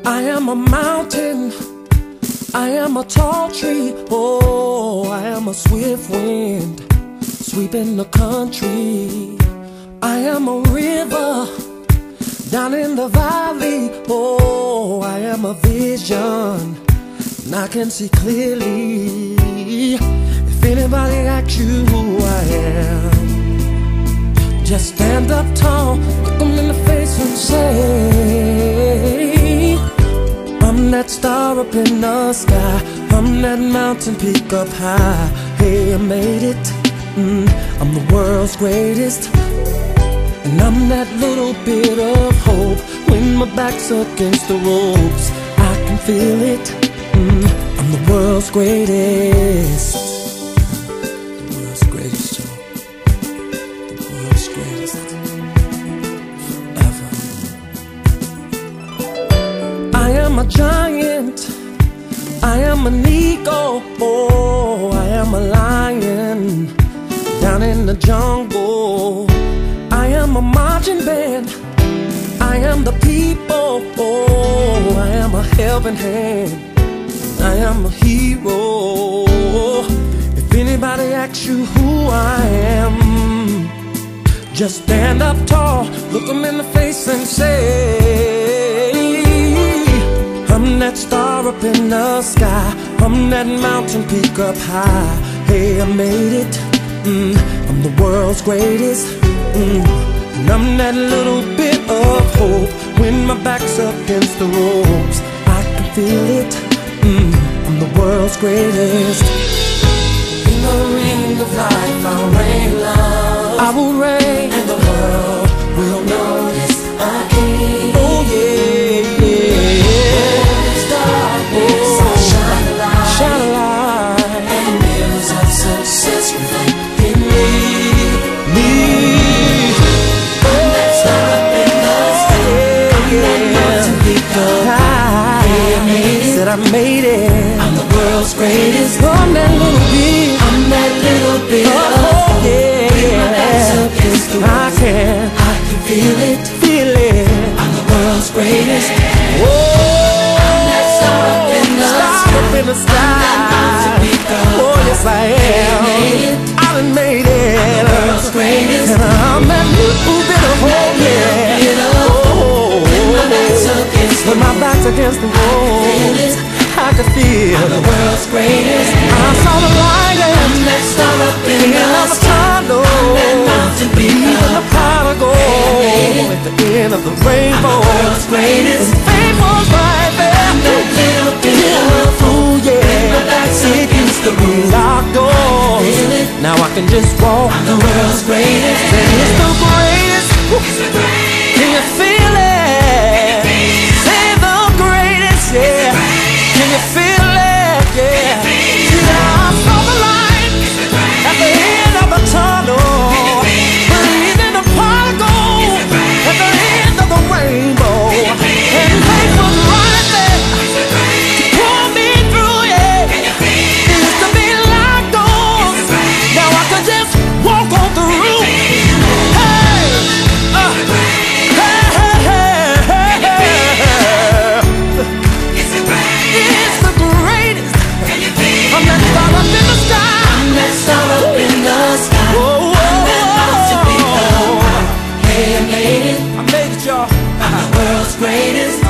I am a mountain, I am a tall tree. Oh, I am a swift wind sweeping the country. I am a river down in the valley. Oh, I am a vision and I can see clearly. If anybody asks you who I am, just stand up tall, look them in the face and say, I'm that star up in the sky, I'm that mountain peak up high. Hey, I made it, I'm the world's greatest. And I'm that little bit of hope when my back's against the ropes. I can feel it, I'm the world's greatest. The world's greatest, Joe. The world's greatest. Forever. I am a giant, I am an eagle. Oh, I am a lion down in the jungle. I am a marching band, I am the people. Oh, I am a helping hand, I am a hero. If anybody asks you who I am, just stand up tall, look them in the face and say, I'm that star up in the sky, I'm that mountain peak up high. Hey, I made it, I'm the world's greatest. And I'm that little bit of hope when my back's against the ropes. I can feel it, I'm the world's greatest. In the ring of life I'll reign love, I will reign, and the world will notice I came. Oh yeah, yeah. Darkness, I'll shine a light, shine a light, and mirrors of success reflect in me. I made it, I'm the world's greatest. I'm that little bit, I'm that little bit. Oh yeah, yeah. I can feel it, feel it. I'm the world's greatest. Oh, I'm that star up in the sky. Oh yes I am. I done made it. I'm the world's greatest. And I'm that little bit of hope, yeah. Oh, when my back's against the wall, I could feel I'm the world's greatest. I saw the light and that star up in the tunnel, that mountain peak, even the prodigal at the end of the rainbow. I'm the world's greatest. And fame was right there. I'm that little bit of fool, yeah. My back's against the locked door. Now I can just walk. I'm the world's greatest. And it's the greatest. It's the greatest. Can you feel it? Say the greatest, yeah. Can you feel it? Yeah. See, I saw the light at the end of the tunnel, breathing the prodigal at the end of the rainbow. And faith was right there to pull me through, yeah. It used to be locked doors, now I can just walk on through. Hey, I made it, y'all. I'm the world's greatest.